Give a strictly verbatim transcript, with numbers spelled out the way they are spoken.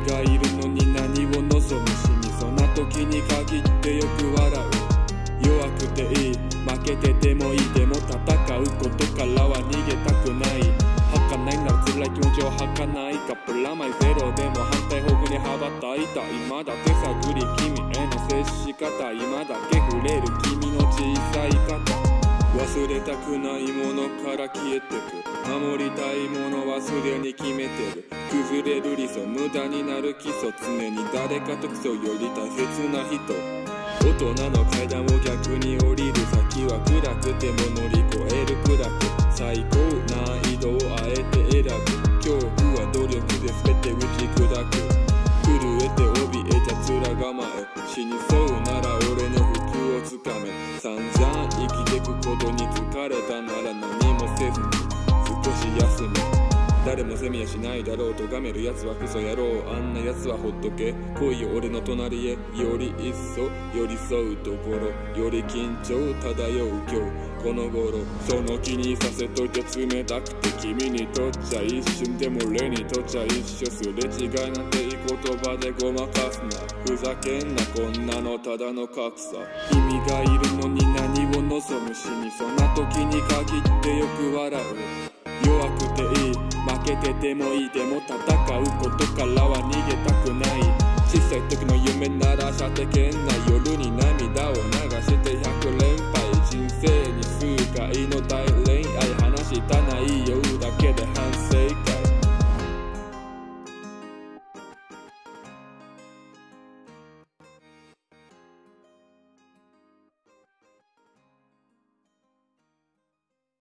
がいるのに何を望むしに、そんな時に限ってよく笑う。弱くていい、負けててもいい、でも戦うことからは逃げたくない。儚いなら辛い気持ちを吐かないか、プラマイゼロでも反対方向に羽ばたいた。今だけ探り君への接し方、今だけ触れる君の小さい肩。忘れたくないものから消えてく、守りたいものはすでに決めてる。崩れる理想、無駄になる基礎、常に誰かと競うより大切な人。大人の階段を逆に降りる先は暗くても乗り越える暗く、最高難易度をあえて選ぶ。恐怖は努力で全て打ち砕く。震えて怯えた面構え、死にそうなら俺の服をつかめ。散々生きてくことに疲れたなら何もせずに少し休め。誰も責めやしないだろうとがめる奴はクソ野郎、あんな奴はほっとけ。来いよ俺の隣へ、より一層寄り添うところ、より緊張漂う今日この頃。その気にさせといて冷たくて、君にとっちゃ一瞬でも俺にとっちゃ一緒。すれ違いなんていい言葉でごまかすな、ふざけんなこんなのただの格差。君がいるのに何を望むしに、そんな時に限ってよく笑う。弱くていい、負けててもいい、でも戦うことからは逃げたくない。小さい時の夢なら射程圏内、夜に涙を流してひゃく連敗。人生に数回の大恋愛、話した内容だけで反省会。